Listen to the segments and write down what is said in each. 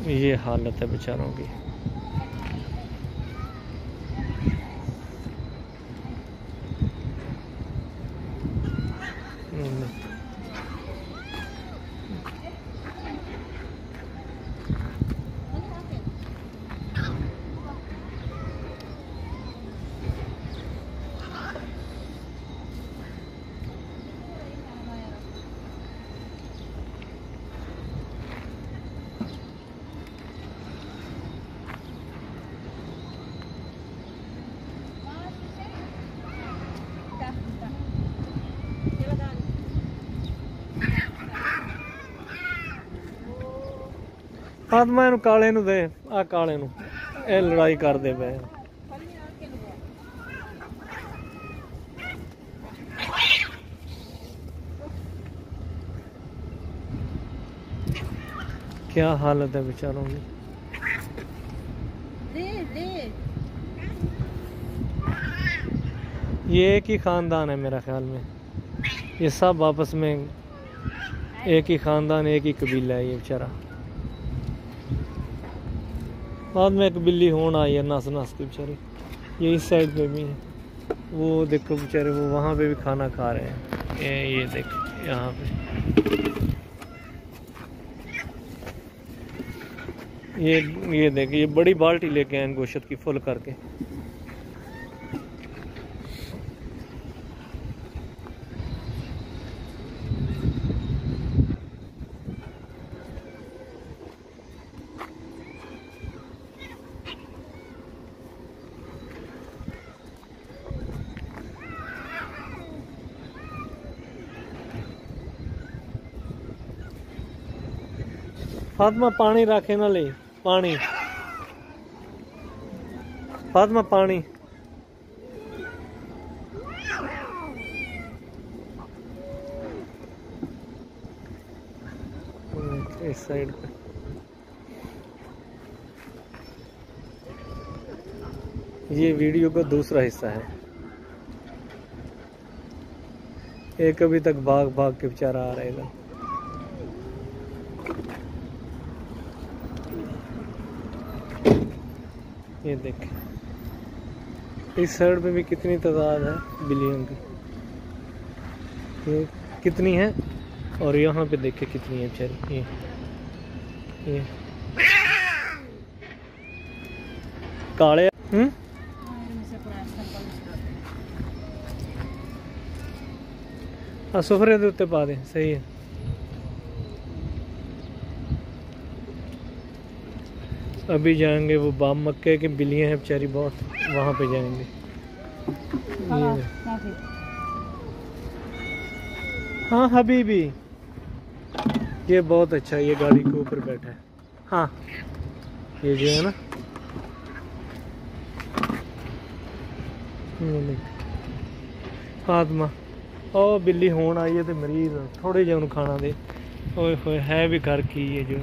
ये हालत है बेचारों की। फातिमा इनू काले नू दे, आ काले नू, ये लड़ाई करदे पे। क्या हालत है बेचारों की। ये एक ही खानदान है मेरा ख्याल में, ये सब आपस में एक ही खानदान, एक ही कबीला है ये बेचारा। बाद में एक बिल्ली होन आई है नस नस के बेचारे। ये इस साइड पे भी है, वो देखो बेचारे वो वहाँ पे भी खाना खा रहे हैं। ये देखो यहाँ पे ये देखिए, ये बड़ी बाल्टी लेके आए गोश्त की फुल करके। फातिमा पानी रखे ना ले, पानी फातिमा पानी। इस साइड पे ये वीडियो का दूसरा हिस्सा है। एक अभी तक भाग भाग के बेचारा आ रहेगा। ये देखें इस साइड पे भी कितनी तादाद है बिल्लियों की, ये कितनी है, और यहाँ पे देखे कितनी है बेचारी। ये काले सोफरे के उत्ते पा दे, सही है। अभी जाएंगे वो बाम मक्के की बिल्लियाँ हैं बेचारी बहुत, वहाँ पे जाएंगे। हाँ हबीबी, ये बहुत अच्छा, ये गाड़ी के ऊपर बैठा है। हाँ ये जो है ना, फातिमा ओ बिल्ली होन आई है तो मरीज थोड़े जे उन्हें खाना दे। ओए होए है भी घर की ये जो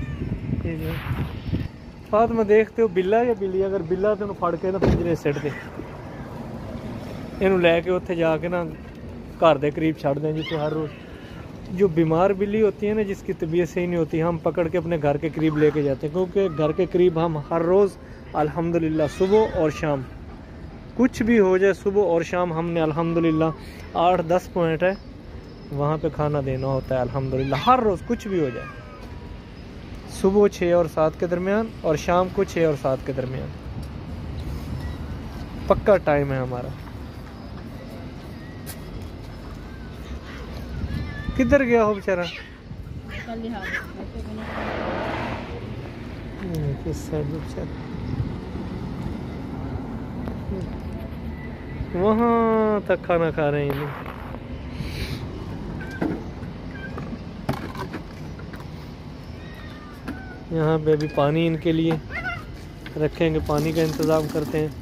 फातिमा देखते हो बिल्ला या बिल्ली, अगर बिल्ला तो फड़ के ना पिंजरे सिट दे, इनू लैके उत्थे जाके ना घर के करीब छड़ दें, जिससे हर रोज़ जो बीमार बिल्ली होती है ना, जिसकी तबीयत सही नहीं होती, हम पकड़ के अपने घर के करीब लेके जाते हैं, क्योंकि घर के करीब हम हर रोज़ अल्हम्दुलिल्लाह सुबह और शाम कुछ भी हो जाए, सुबह और शाम हमने अल्हम्दुलिल्लाह 8-10 पॉइंट है वहाँ पे खाना देना होता है अल्हम्दुलिल्लाह, हर रोज़ कुछ भी हो जाए। सुबह 6 और 7 के दरमियान और शाम को 6 और 7 के दरमियान पक्का टाइम है हमारा। किधर गया हो बेचारा? किस साइड बेचारा? वहाँ तक खाना खा रहे हैं ये। यहाँ पे अभी पानी इनके लिए रखेंगे, पानी का इंतज़ाम करते हैं।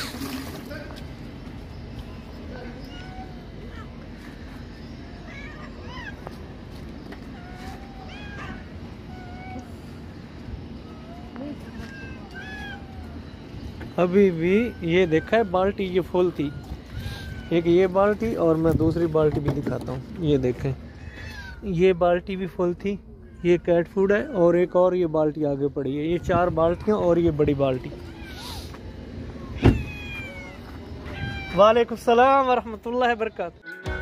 अभी भी ये देखा है बाल्टी ये फुल थी, एक ये बाल्टी और मैं दूसरी बाल्टी भी दिखाता हूँ। ये देखें ये बाल्टी भी फुल थी, ये कैट फूड है और एक और ये बाल्टी आगे पड़ी है। ये 4 बाल्टियाँ और ये बड़ी बाल्टी। वालेकुम सलाम वरहमतुल्लाहि वबरकातुहू।